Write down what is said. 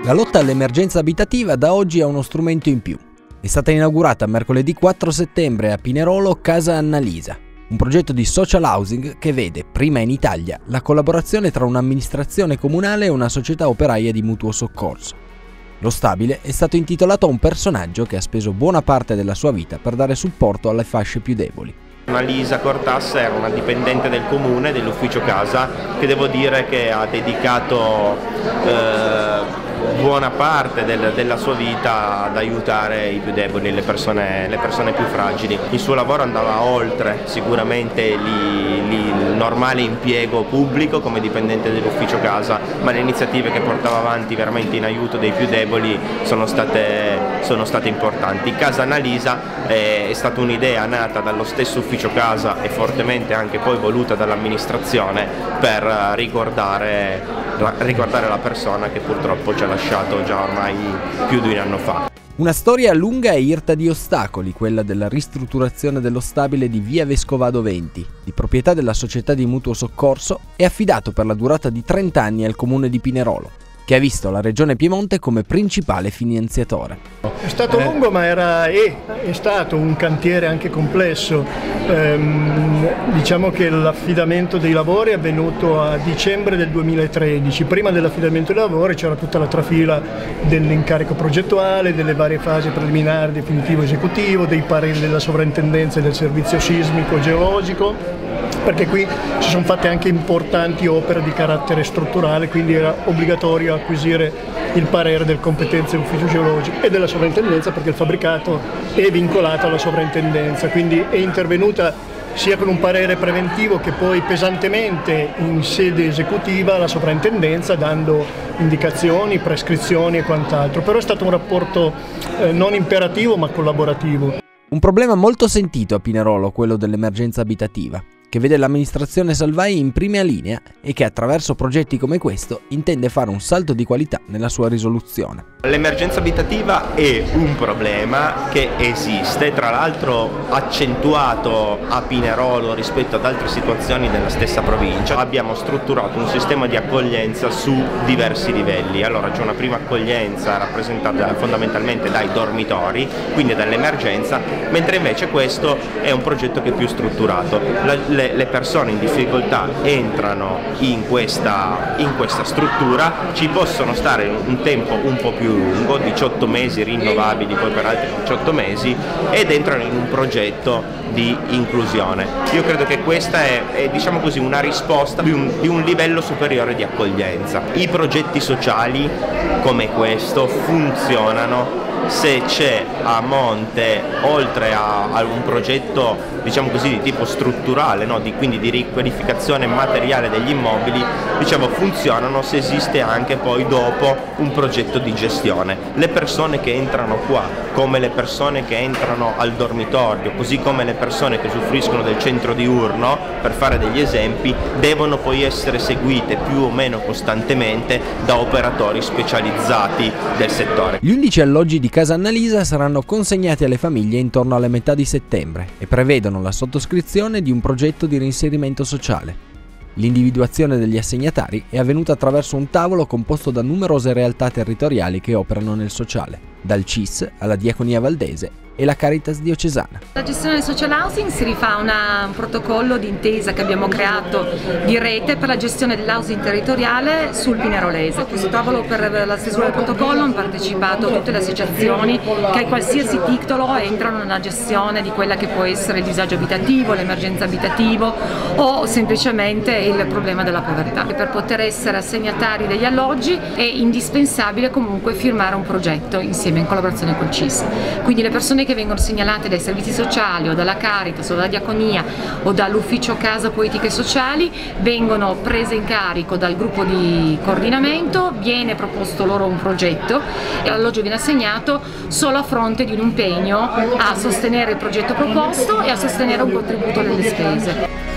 La lotta all'emergenza abitativa da oggi ha uno strumento in più. È stata inaugurata mercoledì 4 settembre a Pinerolo Casa Annalisa, un progetto di social housing che vede, prima in Italia, la collaborazione tra un'amministrazione comunale e una società operaia di mutuo soccorso. Lo stabile è stato intitolato a un personaggio che ha speso buona parte della sua vita per dare supporto alle fasce più deboli. Annalisa Cortassa era una dipendente del comune, dell'ufficio casa, che devo dire che ha dedicato buona parte della sua vita ad aiutare i più deboli, le persone più fragili. Il suo lavoro andava oltre sicuramente il normale impiego pubblico come dipendente dell'ufficio casa, ma le iniziative che portava avanti veramente in aiuto dei più deboli sono state importanti. Casa Annalisa è stata un'idea nata dallo stesso ufficio casa e fortemente anche poi voluta dall'amministrazione per ricordare la persona che purtroppo ci ha lasciato già ormai più di un anno fa. Una storia lunga e irta di ostacoli, quella della ristrutturazione dello stabile di via Vescovado 20, di proprietà della società di mutuo soccorso e affidato per la durata di 30 anni al comune di Pinerolo, che ha visto la Regione Piemonte come principale finanziatore. È stato lungo, ma è stato un cantiere anche complesso. Diciamo che l'affidamento dei lavori è avvenuto a dicembre del 2013. Prima dell'affidamento dei lavori c'era tutta la trafila dell'incarico progettuale, delle varie fasi preliminari, definitivo, esecutivo, dei pareri della sovrintendenza e del servizio sismico geologico, perché qui si sono fatte anche importanti opere di carattere strutturale, quindi era obbligatorio acquisire il parere del competenze ufficio geologico e della sovrintendenza, perché il fabbricato è vincolato alla sovrintendenza, quindi è intervenuta sia con un parere preventivo che poi pesantemente in sede esecutiva la sovrintendenza, dando indicazioni, prescrizioni e quant'altro, però è stato un rapporto non imperativo ma collaborativo. Un problema molto sentito a Pinerolo, quello dell'emergenza abitativa, che vede l'amministrazione Salvai in prima linea e che attraverso progetti come questo intende fare un salto di qualità nella sua risoluzione. L'emergenza abitativa è un problema che esiste, tra l'altro accentuato a Pinerolo rispetto ad altre situazioni della stessa provincia. Abbiamo strutturato un sistema di accoglienza su diversi livelli. Allora c'è una prima accoglienza rappresentata fondamentalmente dai dormitori, quindi dall'emergenza, mentre invece questo è un progetto che è più strutturato. Le persone in difficoltà entrano in questa struttura, ci possono stare un tempo un po' più lungo, 18 mesi rinnovabili poi per altri 18 mesi, ed entrano in un progetto di inclusione. Io credo che questa è diciamo così una risposta di un livello superiore di accoglienza. I progetti sociali come questo funzionano se c'è a monte, oltre a un progetto diciamo così di tipo strutturale, no? Quindi di riqualificazione materiale degli immobili, diciamo funzionano se esiste anche poi dopo un progetto di gestione. Le persone che entrano qua, come le persone che entrano al dormitorio, così come le persone che usufruiscono del centro diurno, per fare degli esempi, devono poi essere seguite più o meno costantemente da operatori specializzati del settore. Gli 11 alloggi di Casa Annalisa saranno consegnati alle famiglie intorno alla metà di settembre e prevedono la sottoscrizione di un progetto di reinserimento sociale. L'individuazione degli assegnatari è avvenuta attraverso un tavolo composto da numerose realtà territoriali che operano nel sociale, dal CIS alla Diaconia Valdese e la Caritas diocesana. La gestione del social housing si rifà a un protocollo d'intesa che abbiamo creato di rete per la gestione dell'housing territoriale sul Pinerolese. A questo tavolo per la stesura del protocollo hanno partecipato tutte le associazioni che a qualsiasi titolo entrano nella gestione di quella che può essere il disagio abitativo, l'emergenza abitativo o semplicemente il problema della povertà. Per poter essere assegnatari degli alloggi è indispensabile comunque firmare un progetto insieme in collaborazione col CIS. Quindi le persone che vengono segnalate dai servizi sociali o dalla Caritas o dalla Diaconia o dall'ufficio casa politiche sociali vengono prese in carico dal gruppo di coordinamento, viene proposto loro un progetto e l'alloggio viene assegnato solo a fronte di un impegno a sostenere il progetto proposto e a sostenere un contributo delle spese.